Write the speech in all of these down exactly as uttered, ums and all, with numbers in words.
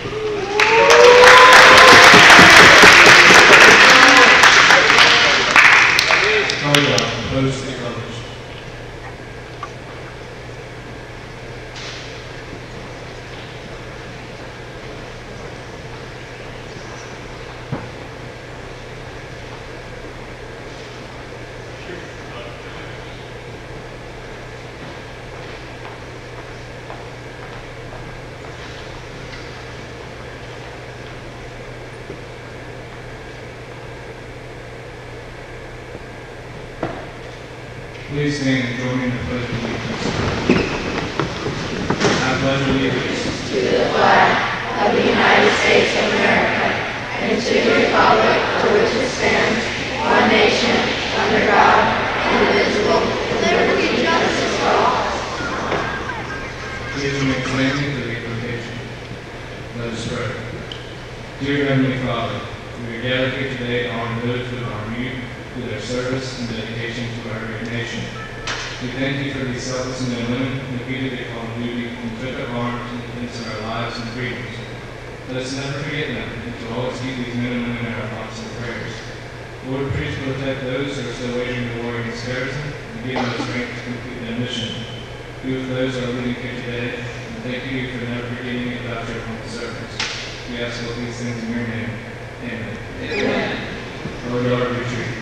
Please stand and join me in the pledge of allegiance. I pledge allegiance to the flag of the United States of America and to the republic for which it stands, one nation, under God, indivisible, with liberty and justice for all. Please remain standing for the invocation. Let us pray. Dear Heavenly Father, we are gathered here today to honor those who are mute through their service and dedication to our great nation. We thank you for these selfless men and women who repeatedly called duty and took up arms in defense of our lives and freedoms. Let us never forget them and to always keep these men and women in our thoughts and prayers. Lord, please protect those who are still waging the war against terrorism and give them the strength to complete their mission. Be with those who are leading here today, and thank you for never forgetting about your humble servants. We ask all these things in your name. Amen. Amen. Lord, our retreat.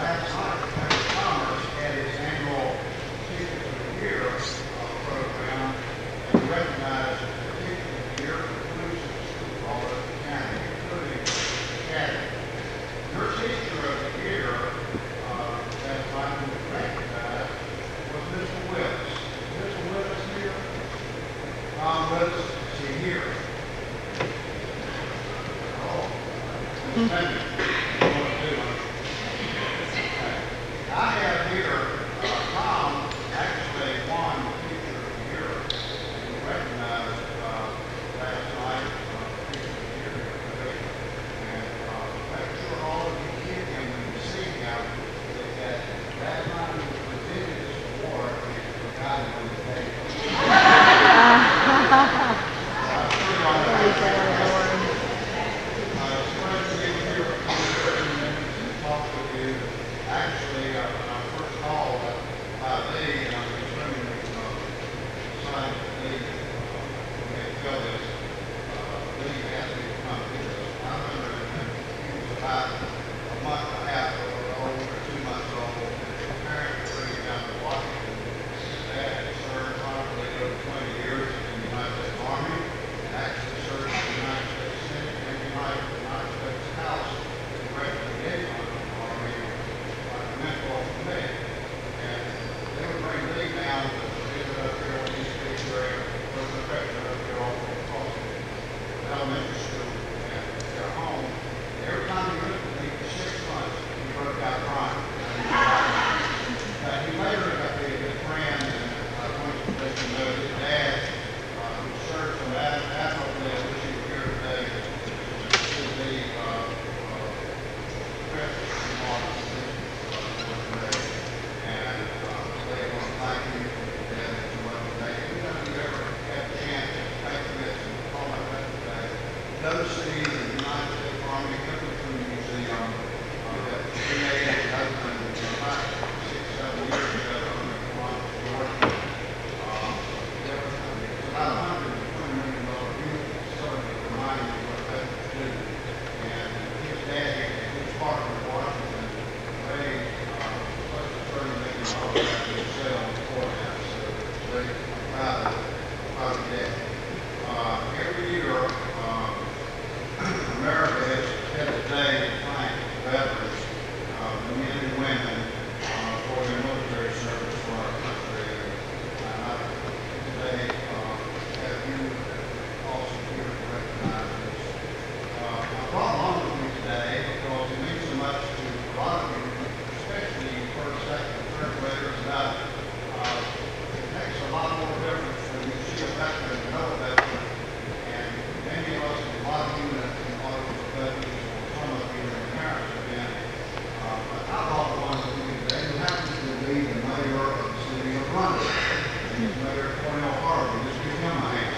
Commerce had its annual Teacher of the Year uh, program Woods, is he here? Oh. Miss Benton, what do I do? I have here, uh, Tom actually won the Teacher of the Year. He was recognized uh, last night, uh, Teacher of the Year here today. And uh, make sure all of you hear him when you see him, that that time he was presented this award, he forgot it on the day. Actually, uh, when I first called uh, uh, Lee, and I was extremely uh, excited that Lee uh, had felt this. Uh, Lee asked me to come to this. I remember that he was about a month and a half old, or two months old, and his parents were bringing him down to Washington. His dad had served probably over twenty years in the United States Army, and actually served in the United States Senate and the United, the United States House as a representative on the Army. Mentor for me, and they would bring Lee down to visit up here on East Beach area, was an affection up here off of across the elementary school and their home. Every time he looked at me for six months, he broke out crying. But he later got to be a good friend, and I wanted to let you know his dad, uh, who served so admirably. I wish he were here today to see the uh, uh, Christmas remarks. And uh, they want to thank you for that as well today. Anytime you ever have a chance to make this and call like that today, go see the United States Army Infantry Museum uh, that cremated and opened about six, seven years ago in Columbus, Georgia. Uh, there was, it's about a hundred and twenty million dollar beautiful facility reminding you what veterans do. And his dad, his partner in Washington, raised thirty million dollars out of the sale on the courthouse, so it's very proud of, proud of that. Uh, every year, um, America has had a day to thank veterans, uh, the men and women, uh, for their military service for our country. And I today uh, have you also here to recognize this. Uh, I brought along with me today because it means so much to a lot of you, especially first, second, and third graders, about uh, it makes a lot more difference when you see a veteran and know a veteran. And many of us, a lot of you that have been veterans, or some of you and your parents have been. Uh, but I brought one with me today who happens to be the mayor of the city of London. And he's Mayor Cornell Harvey. Just give him a hand.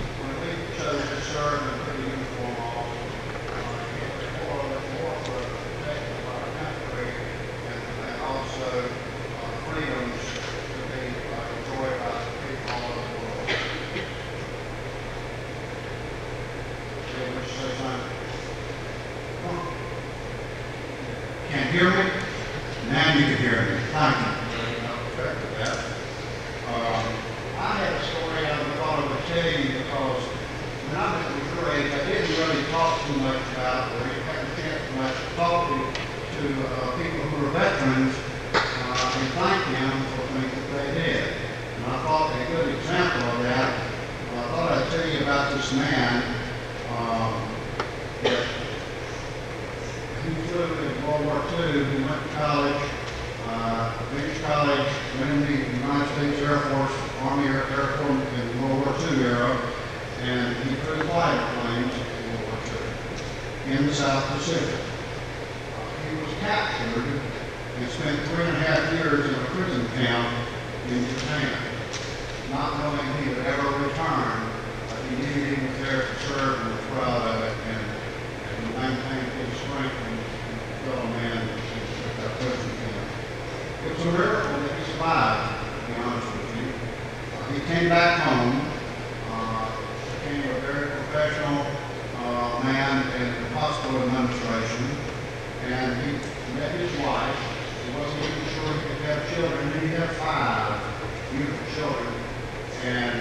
Serve and put a uniform on, uh, it's more, more for Can't hear me? Now you can hear me. Thank you. Okay with that. Um, I had a story I thought I would tell you because when I was in grade, I didn't really talk too much about, or even have a chance to much talk to, to uh, people who are veterans uh, and thank them for things that they did. And I thought a good example of that, uh, I thought I'd tell you about this man. Um, that he flew in World War Two, he went to college, uh, finished college, went in the United States Air Force, Army Air, Air Force in the World War Two era, and he flew fighter planes in World War Two in the South Pacific. Uh, he was captured and spent three and a half years in a prison camp in Japan, not knowing he would ever return. But he knew he was there to serve and was proud of it, and, and he maintained his strength and his fellow man at that prison camp. It was a miracle that he survived, to be honest with you. Uh, he came back home, uh, became a very professional uh, man in the hospital administration, and he met his wife. He wasn't even sure he could have children, and he had five beautiful children. And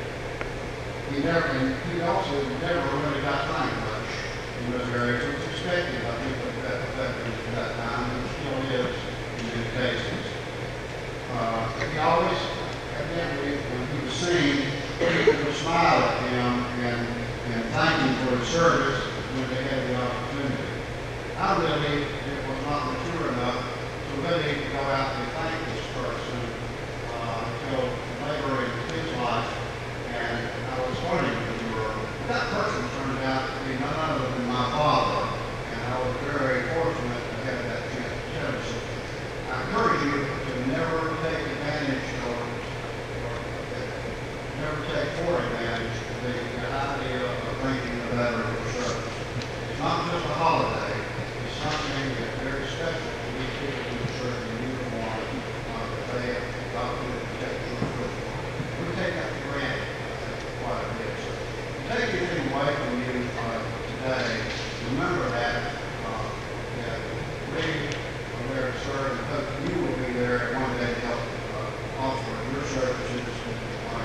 he never, and he also never really got thanked much in those areas. It was expected, I think, of that veterans at that time, and it still is in many cases. Uh, he always, evidently, when he was seen, people would smile at him and, and thank him for his service when they had the opportunity. I really, it was not mature enough to really go out and thank this person uh, until later in his life, and I was learning to mature. That person turned out to be none other than my father, and I was very fortunate to have that chance to tell you. I encourage you to never take advantage or, or never take for advantage the, the idea of thanking the veteran for service. It's not just a holiday. It's something that's very special to these people who serve in uniform uh, that they have got to protect your foot. We take that for granted, I think, quite a bit. So, take anything away from you uh, today, remember that, uh, that we are there to serve, and hope you will be there one day to help uh, offer your services. Uh,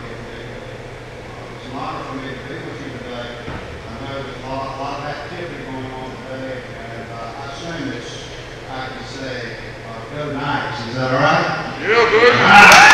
it's an honor for me to be with you today. I know there's a lot, a lot of activity going on today, and uh, I assume it's, I can say, uh, go nice. Is that all right? Yeah, good. All right.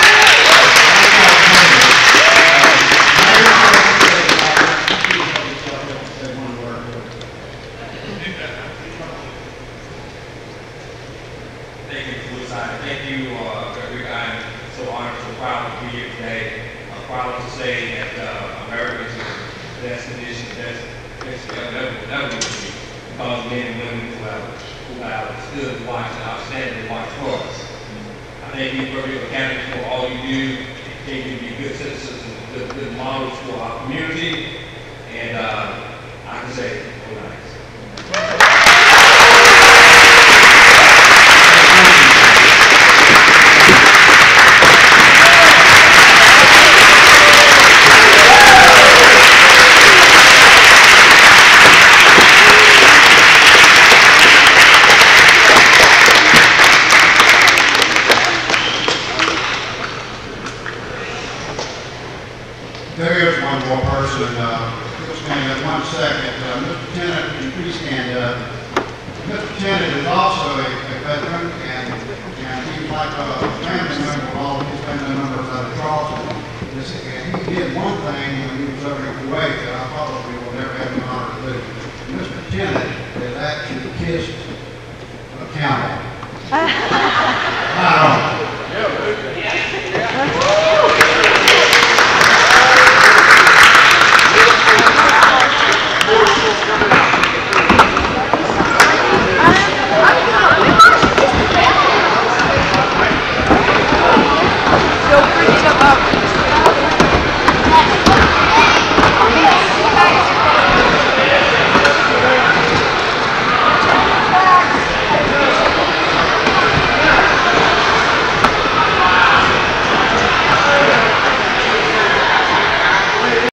Thank you, Louisiana. Thank you, uh, Frederica. I'm so honored, so proud to be here today. I'm proud to say that uh, America is in the best condition, best best ever, ever been to me, because men and women who have, who have stood and watched and outstanding watch for us. I thank you, Frederica County, for all you do. Continue to be good citizens and good, good models for our community. And uh, I can say, go nice. There is one more person. Uh, we'll stand up one second. Uh, Mister Tennant, would you please stand up? Mister Tennant is also a, a veteran, and, and he's like a family member of all of his family members out of Charleston. This, and he did one thing when he was over in Kuwait that I probably will never have the honor to do. Mister Tennant has actually kissed a camel. I don't know.